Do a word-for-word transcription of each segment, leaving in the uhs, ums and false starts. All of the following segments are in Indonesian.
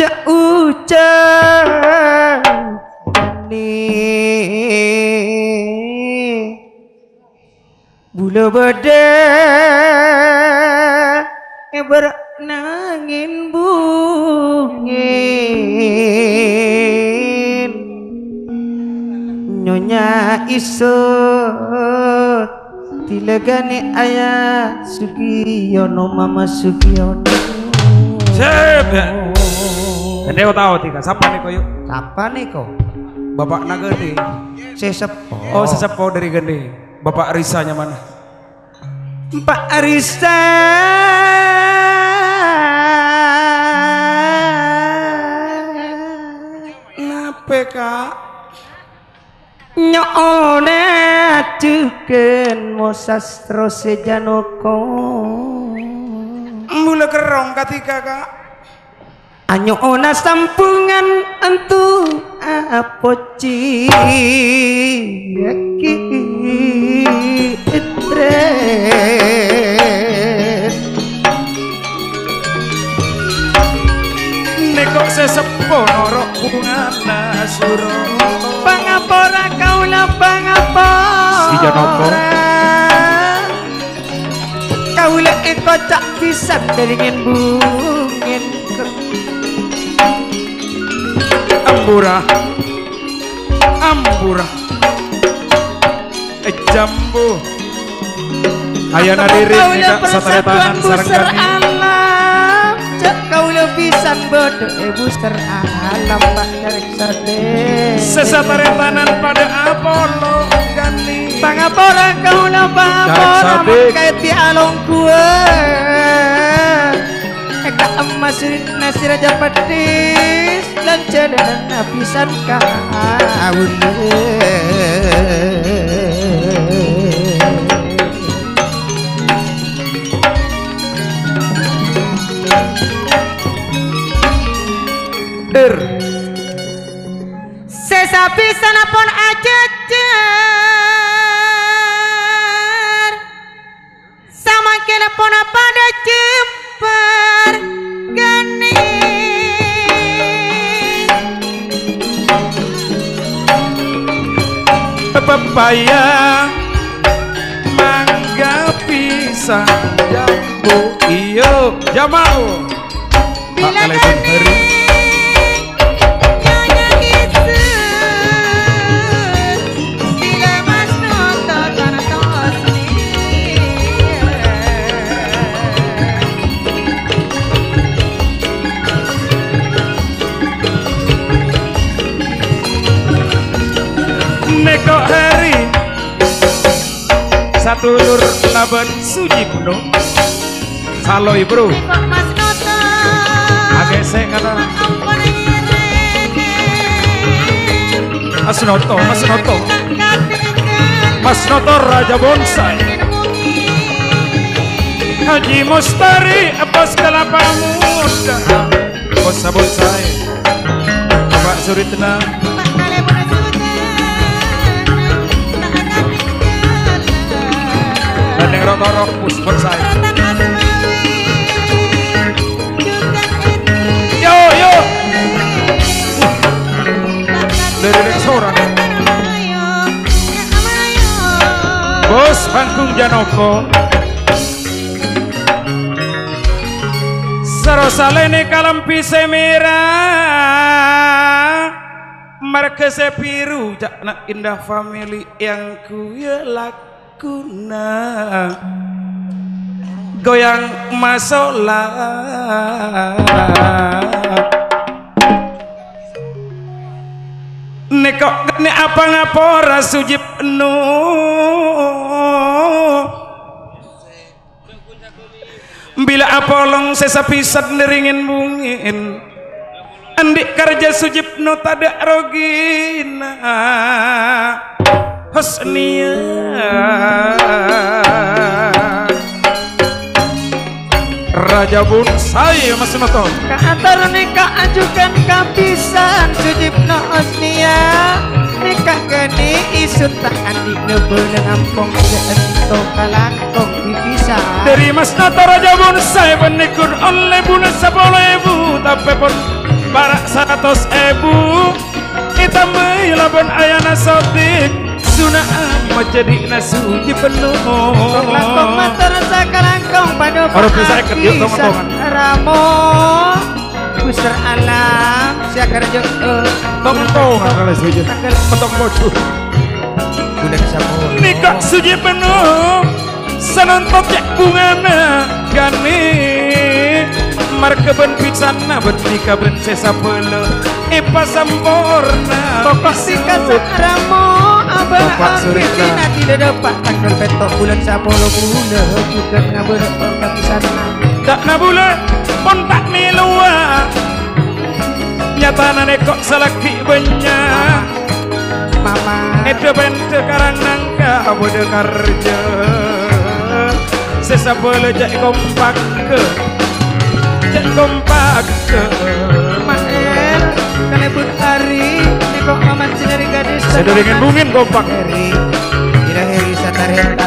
ucap bula bada bernangin bungin nyonya isut dilegani ayah Sugiono mama Sugiono sip gede kau tahu tiga siapa nih kau yuk siapa nih kau bapak nagede sesepo oh sesepo dari gede bapak Risanya mana Pak Arisa ngape kak nyone ajuken mo sastro sejanoko mula kerong ketika kak anyo ona sampungan entu apoci yaki itre nekok sesepo norok bungana suro pangapora kaula pangapora si Janoko kaula eko cak bisa deringin bungin ambura ambura eh jambu ayana diri nika satare tangan sareng kaki alam cak kaula pisan bodoh ibu ser alam pak derek sade sesatare tanan pada Apollo gani pangapora kaula pangapora makaiti along kue eka emas nasi raja petis dan cedan napisan kaun der sesapisan pun ajejer sama kena pun pada jemper gani pepaya mangga pisang jambu iyo jamau bila hari nyonya itu bila mas nonton tos neko hari satu lur laban Sujipno saloi bro mas nonton agak kata Mas Noto Mas Noto Mas Noto Raja Bonsai Haji Mustari Bos Kelapa Muda Bos Bonsai Pak Suritna dan yang rotorok Bos Bonsai yo yo dari seorang Bos Panggung Janoko Sarosalene kalampi semira markese biru jakna indah family yang ku ya lakuna goyang masola nekok ne apa ngapora sujib nu bila apolong sesapisan neringin bungin andik kerja sujib nu tada rogina husnia Raja Bonsai Mas Noto Kaatar nikah ajukan kapisan Sujipno Osnia nikah geni isut tak andik nebeuleng ampong seento kalangkong dipisah dari Mas Noto Raja Bonsai penikun oleh bulan sepuluh ibu tapi pun para seratus ebu itamai laban ayana sotik sunah amat jadi nasuji penuh kong langkong matur sakalangkong pada orang bisa ikut yuk tong-tongan ramo Buser alam siakar jeng tong-tongan kalau setuju potong bodoh udah bisa mulai nikah suji penuh senontot cek bungana gani markeben pisana bernikah prinsesa pele ipa sampurna pokok si kasaramo abah ambitina tidak dapat tanggal petok bulan sepuluh bulan bukan ngabur pisana tak nabula pun tak milua nyata kok selaki banyak mama itu bente karanangka bodoh kerja sesa boleh cek kompak ke cek kompak ke maer kalebut hari nekok amat sinari gadis saya dengan bungin kompak heri tidak heri satareta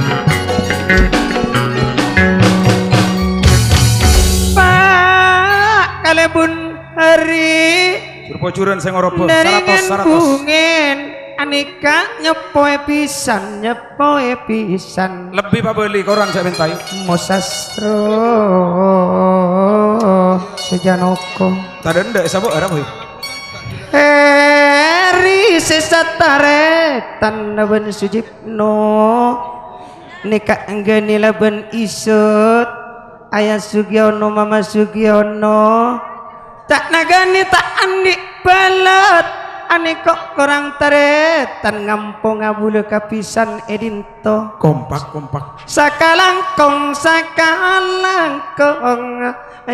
pak kalebun hari surpocuran saya ngorobo daringan seratus bungin anika nyepoe pisan nyepoe pisan lebih pak beli korang saya minta Mosastro sejanoko tadi ndak sabuk arab boy Heri sesataretan laban sujipno nikah enggani laban isut ayah Sugiono mama Sugiono tak nagani tak andik balat ane kok korang taretan ngampung ngabulu kapisan edinto kompak kompak sakalangkong sakalangkong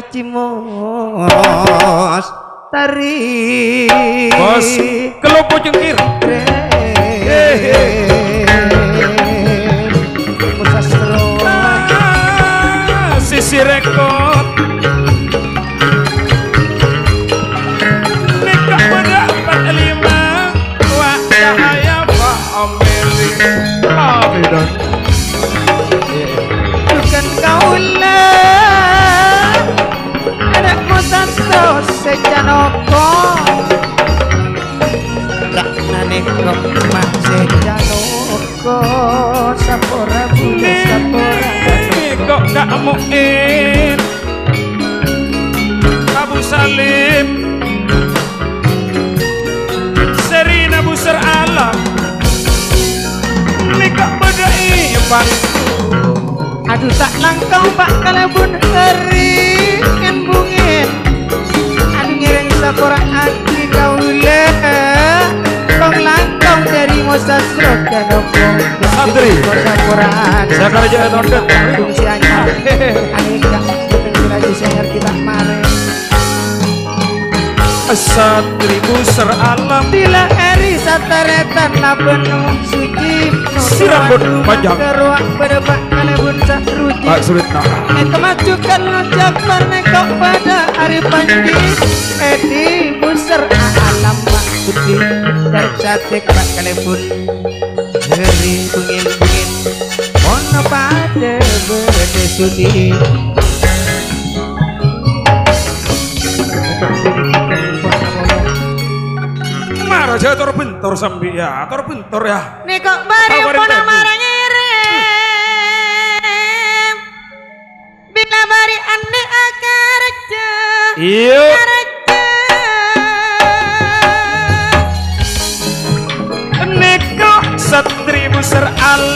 cimos tari bos kelopo cengkir Musastro sisi rekod nikah berdapat lima wah cahaya pak omeli amidon bukan kaulah anak Musastro sejanoko tak nanekok mak sejanoko sapora bule sapora kok gak muin Abu Salim Serina Buser Alam nikah beda ipan aduh tak langkau pak kalabun hari kan bungin aduh ngiring sapora akli kaule kong langkau dari Mosastro kanoko Santri sapora saya kerja tondet fungsi anyar anika kita lagi senyar kita mare Santri Buser Alam bila eri sataretan la penuh suci Sirambut panjang keruak berdebak kalebun sahruji Pak sulit nak Eka majukan ngajak panekok pada hari panji Edi Buser alam mak putih dan satek pak kalebun Heri bungin-bungin Mono pada berde sudi marah saya tor bentor sambil ya tor bentor ya Nekok bari pono marah ngirim bila bari ane akarja iya nekok Santri Buser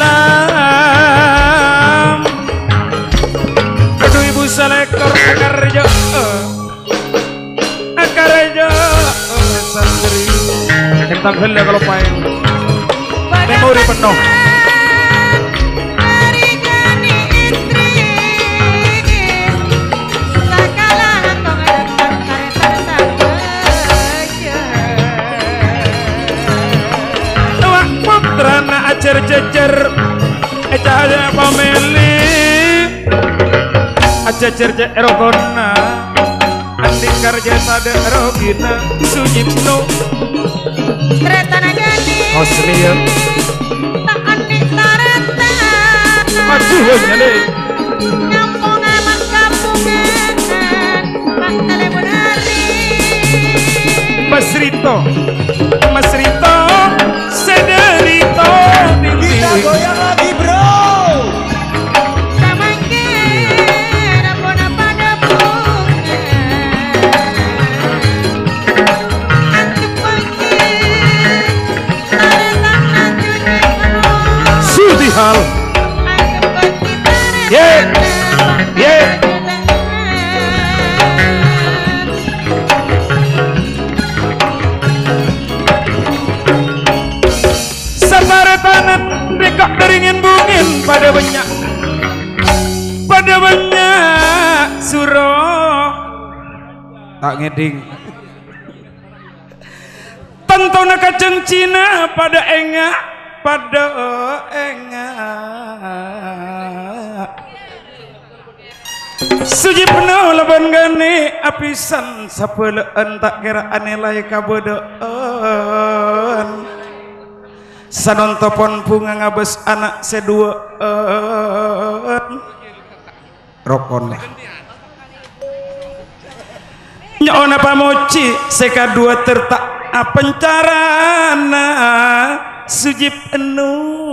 Alam aduh ibu selekor akarja akarja santri yang tanggal ya kalau main memori penuh wak putra na ajar jejer cahaya pamili ajar jejer erogona andi karja sada erogina sujipno Keretana gani Hosriya tak andi tareta aduh nyale nyampung amat kampungan tak kalebun hari Rito Mas Rito sederito Kita goyang lagi bro. Sudihal yeah yeah Sabaretanan dekak deringin bungin pada banyak pada banyak suruh tak ngeding tantona kacang Cina pada engak pada engak Sujipno laban gani apisan sapeleen tak kira anelai kabodoan sanontopon bunga ngabes anak seduaan rokon lah nyona pamoci seka dua tertak apencarana sujip enu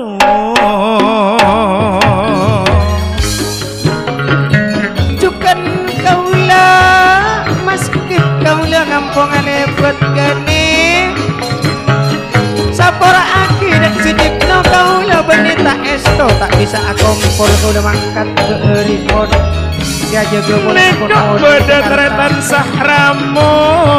cukan kaula maskip kaula ngampungan ebet gani sapora akhir sujipno kaula benita esto tak bisa akompol kaula mangkat ke remote dia jaga bola nekok beda teretan sahramo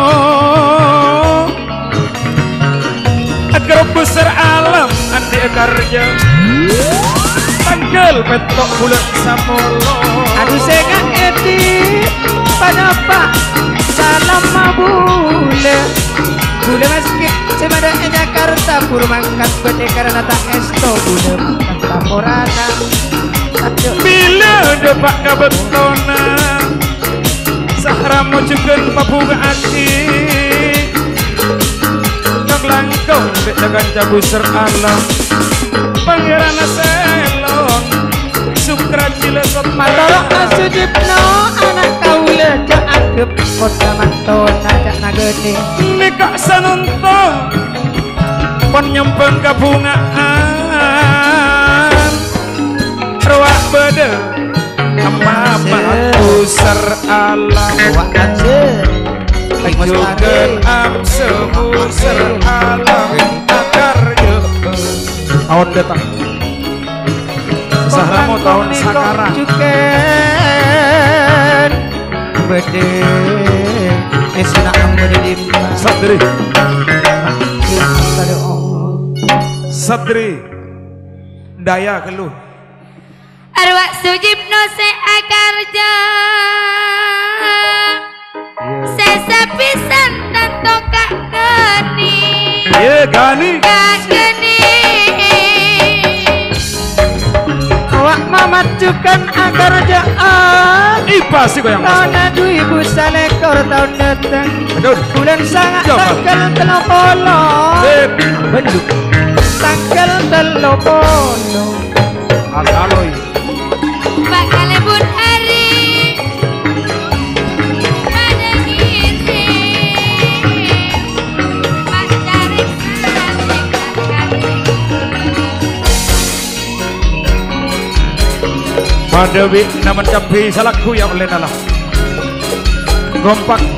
agar besar alam andi karja tanggal petok bulan samolo aduh sengat eti pada pak salam mabule bule maskip semada Jakarta pur mangkat bede karena tak esto bule mangkat laporana bila depak kabetona sahramo juga papunga aki langkong dek dagan cabu ser alam pangeran selon sukra cilesot matorok asudipno anak kaula jak agep kota mantona jak nagede nikak sanunto pon nyempeng kabungaan ruak bede apa ser alam wak aja Jugen am sebusur alam akar tahun datang Sahramo tahun Sakara Jugen bede esna ambede dimpa Sadri Sadri daya keluh arwah sujipno se akarja sesapisan tanto kak geni ye gani kak geni awak mamajukan agar jaan ipa sih kau yang masuk tahun dua ribu salekor tahun datang betul bulan sangat Coba. tanggal telopolo bentuk tanggal telopolo alaloy bakal bun hari pada diri pacarik sampai pada wik naman capi salakku ya oleh nalah gompak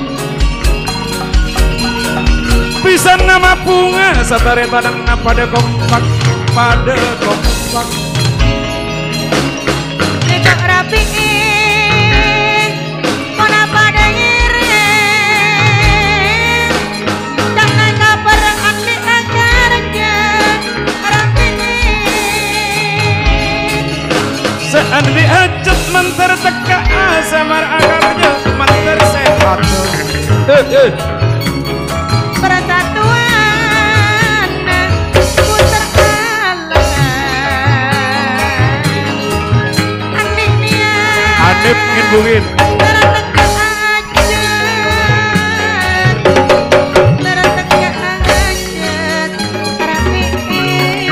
pisan nama bunga satare tanang pada kompak pada kompak nekok rapiin mana pada ngiring jangan kabar andi akarja rapiin sean diajat mentar teka samar akarnya mentar sehat eh eh persatuan puter alangan anehnya Adep ngibungin terteka aja terteka aja rapiin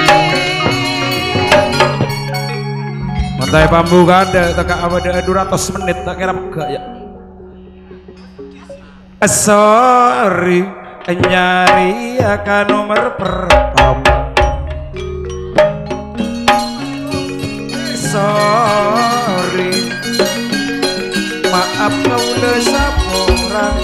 mantai bambu gada teka abada dua ratus menit tak kira pegak ya sorry nyari akan nomor pertama. Sorry, maaf kaula saporang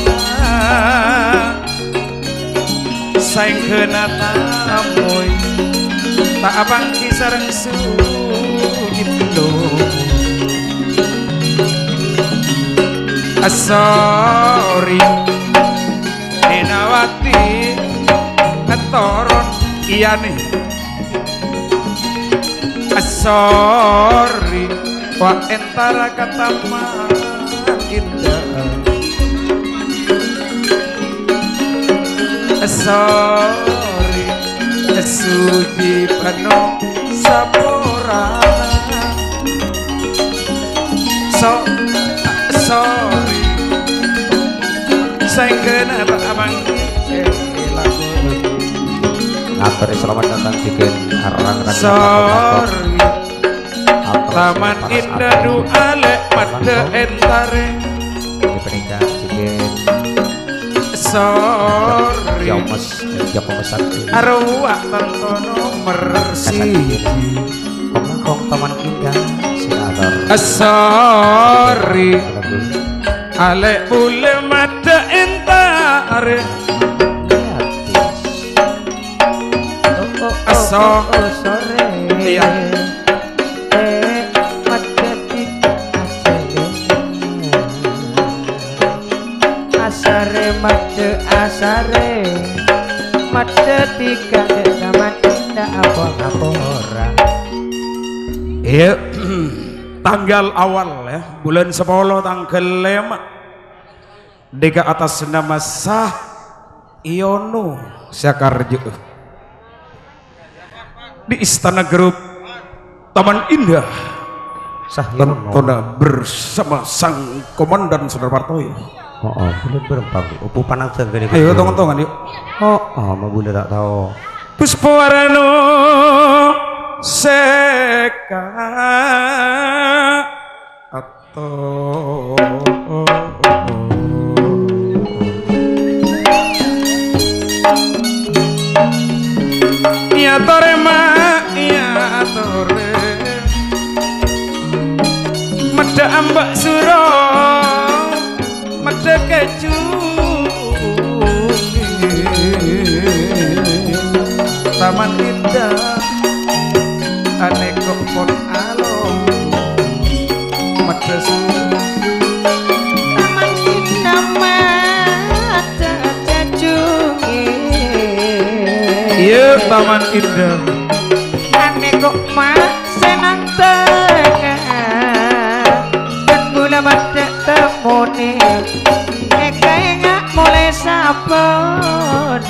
saing kena tamoy tak abang kisareng sugito. Sorry Ninawati ngetoron iya nih. Sorry wa entara kata indah. Sorry suji penuh sapora. So sorry saya kena tak abang Atur selamat datang bikin arang. sorry taman indah du alek pada entare diperingkat bikin sorry yang mes yang pemesan arwah tantono mersi pemangkong taman indah siatar. sorry alek bule mata entare Oh sore iya eh macet asare macet asare macet tiga taman indah apa-apa orang. iya tanggal awal ya bulan sepuluh tanggal lima deka atas nama sah Iono Sakarjo di Istana Grup Taman Indah Tentona bersama sang komandan Saudara Partoyo. Oh, oh, boleh berempang. Upu panang segede. Ayo tong-tongan yuk. Oh, oh, mah boleh tak tahu. Puspawarano seka atau tore ma ya tore mada ambak suro mada keju taman indah aneka pon alom mada suro taman indah mata cacungi. iya taman indah Ane kok mak senang tengah dan gula mata temune eka enggak mulai sabon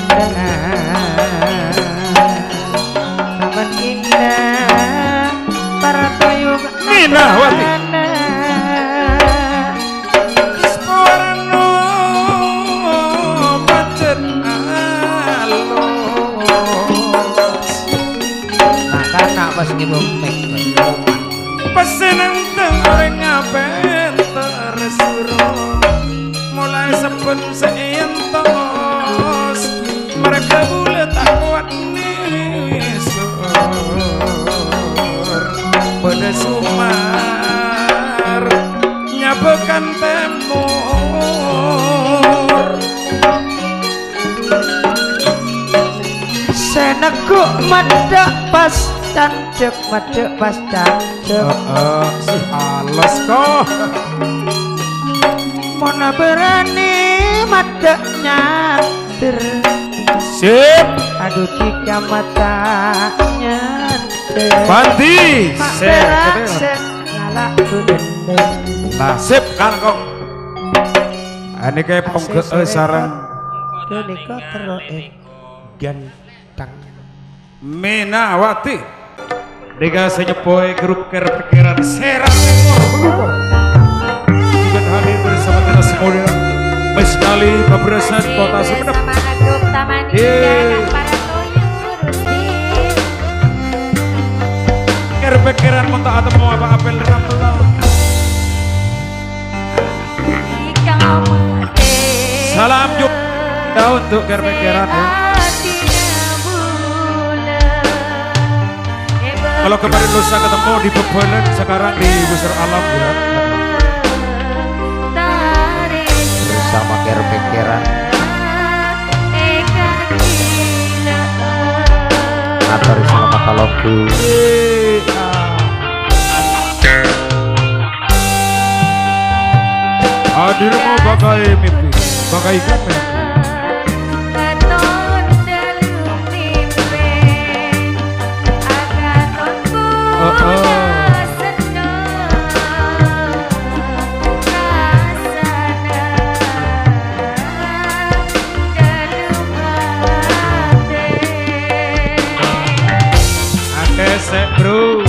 taman indah para toyung Ninawati pas ngomong pesenang tengore ngaben tersuro mulai sepun seentos mereka bule tak kuat nisur pada sumar nyabekan temur seneguk madak pas cancuk madak pas cancuk si alas kok mana berani madak nyantir sip aduh tiga mata nyantir Bandi mak sip berak sip ngalak kudendeng nah sip kan kok ini kayak pengke sarang Donika teroek gantang Minawati Dega senyepoy grup kerpikiran Serang Timur juga hadir bersama kita semuanya Mas Dali Pabrasan Kota Sumenep Sama grup Taman Indah para toyur kerpikiran montak atau mau apa apel dengan telah salam yuk spesial untuk kerpekeran ya. Kalau kemarin lusa ketemu di Bebolen, sekarang di Busur Alam ya. Bersama kerpekeran atur selamat lagu. Hadirmu bagai mimpi, bagai mimpi. Oh, oh. Akesek bro.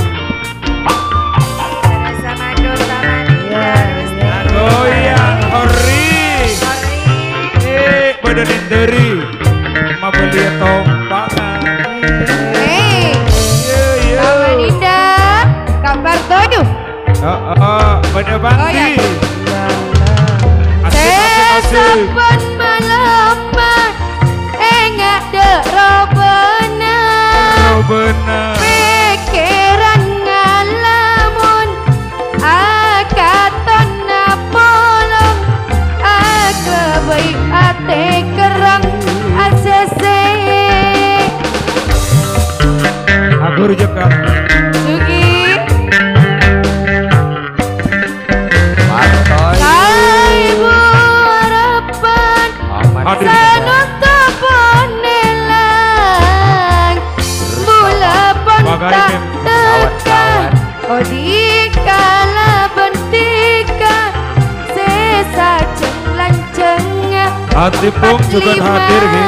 Badan dari mabeli tompangan. Hei, kawan indah, kabar toduh. Oh, oh, pada bandi. Sesapan melamat, enggak de robena. Robena. Pikiran ngalamun, akaton napolong, akabai ate kerang asese. Aku rujukan. Sugi. Matoy. Saibu harapan. Hadir. Sanuta ponelang. Mula pon Bagai tak mem- tekan. Odi kala bentika. Sesa ceng lanceng. Hati pun juga hadir gitu.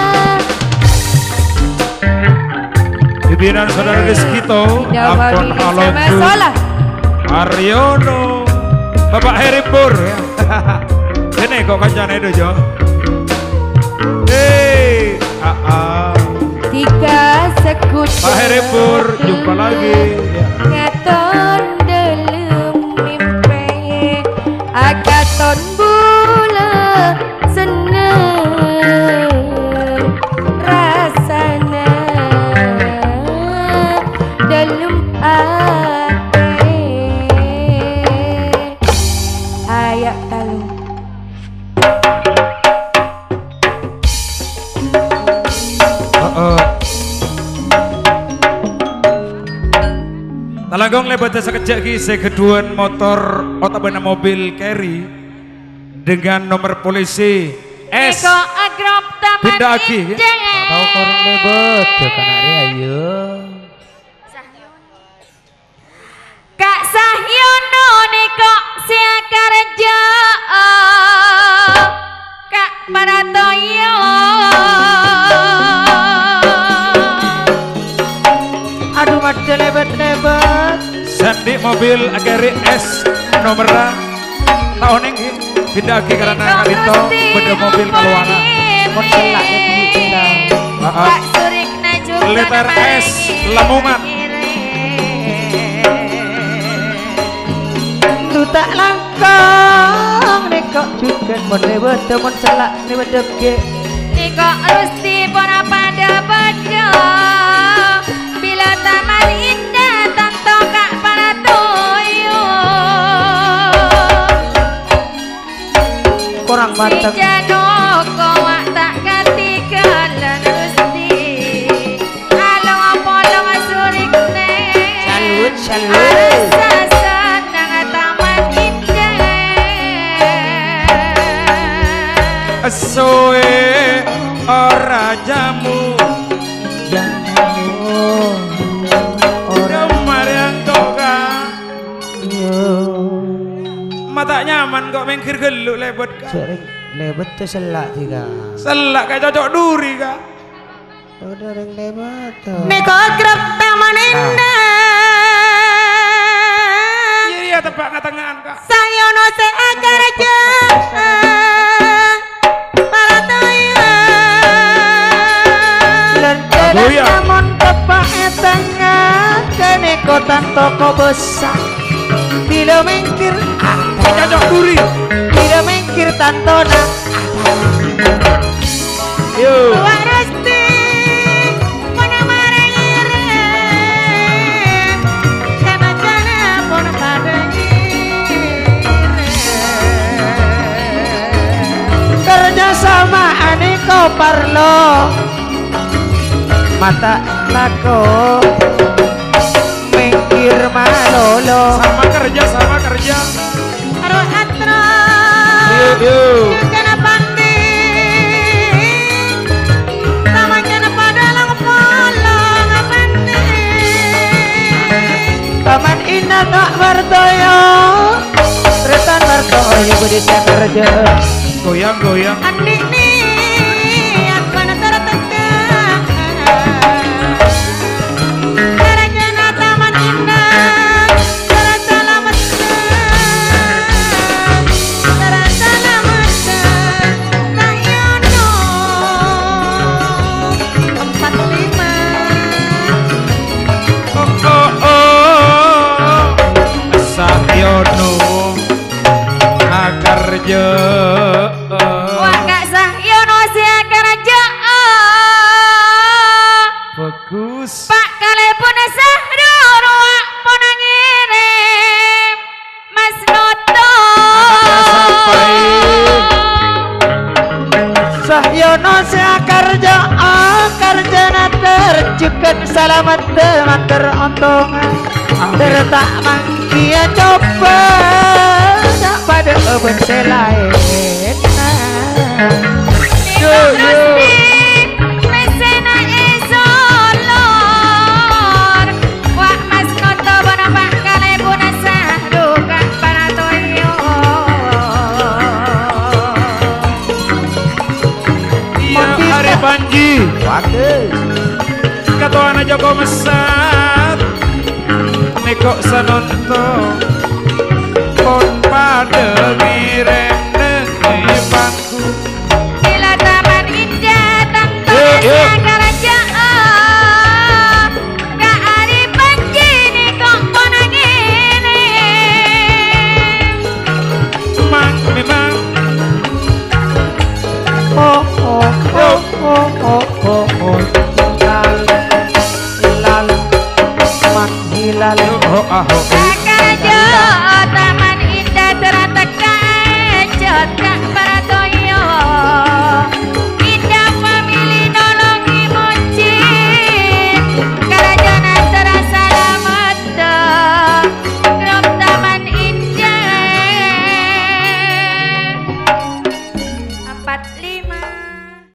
Pimpinan saudara Rizkito, Ampun Alonso, Aryono, Bapak Heri Pur. Ini kok kancane itu Jo. Hei, ah, ah. Tiga sekut. Pak Heri Pur, jumpa lagi. Ngaton dalam mimpi, akaton bula seneng rasana dalam hati. Ayak talung. Oh, oh. Talanggong lebat sekejap kisah keduan motor otabana mobil carry dengan nomor polisi S. Eko agrop taman Pindah lagi, ya? indah. Tahu korang lebet tuh kan hari ayo. Kak Sahyono niko siakarja Kak Paratoyo. Aduh made lebet-lebet. Sandi mobil agari S nomor tahun ini pindah lagi karena kalito beda mobil keluaran. Mon selak ya pindah. Ah, Kak Surikna juga letter namanya S, Lamongan. Lu tak langkang nekok juga mon lebet mon selak ni bedep ge. Niko Rusti pona pada pada bila taman indah tanto Kak Paratoyo. Kurang mantep. Si Janoko wak tak ketinggalan Rusti. Halo Apollo Surikne. Salut, salut. Asa senang taman indah. Soe ora jamu kemarin toka mata nyaman kok mengkir geluk lebet kak. Sering lebet tuh selak tiga. Selak kayak cocok duri kak. Udah ring lebet tuh. Niko grab taman indah. Iya iya tepak ngatangan kak. Sayono se agarja Paratoyo. Aduh, ya. Namun tepak etengah kene kotan toko besar. Bila mengkir Cocok duri. bila mengkir tantona. Yuk. Wak Resti menemani rem Kenacana pun pada kerja sama Aniko Parlo mata lako mikir malolo Sama kerja, sama kerja. aruh atra Yuk, yuk. kena pandi sama kena padalang polong pandi taman indah tak bertoyo Retan bertoyo budi saya kerja Goyang, goyang. Adik nih, aku nak tertekan. Kerajaan taman indah, terasa lamatan, terasa lamatan. Sayano empat lima. Oh, oh, oh. Sahyono akarja. Wagak Sahyono sia kerajaan Bagus. Pak kalepun Sahrul wak pun ngirim Mas Noto Sahyono sia kerja, kerja tercukup selamat teman terontongan. Tertak mangkia coba tak pada obat selain. Yo, yo. Mesena isolor Wak Mas Noto bono Pak kalepun Sahrul kak Paratoyo Iya, Hari Panji. Bagus. Katuana Joko Mesat. Neko Sanonto. Pon pada mirem nengi bangku. Bila taman indah tanpa Yuk, yuk. asa kerajaan Kak Ari Panji ni kok pona ngene Memang, memang. Oh oh oh oh oh oh oh. Hilal, hilal, man hilal. Oh, ah, oh.